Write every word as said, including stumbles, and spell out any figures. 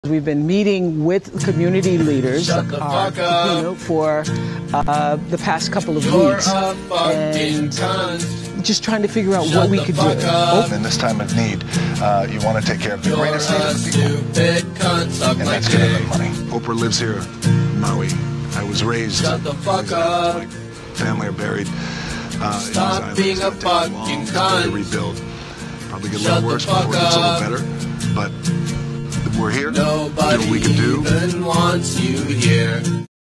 We've been meeting with community leaders Shut the uh, fuck up. you know, for uh, the past couple of You're weeks, a fucking and cunt. just trying to figure out Shut what we the could do. fuck up. Oh. In this time of need, uh, you want to take care of the You're greatest need a of the people, stupid cunt. Suck and my that's giving them dick. money. Oprah lives here, Maui. I was raised. Shut the fuck up. My family are buried. Uh, Stop in being these a islands. It's gonna take fucking long time to cunt. rebuild. Probably get a Shut little the worse fuck before it gets a up. little better, but we're here. Nobody Do what we can do. even wants you here.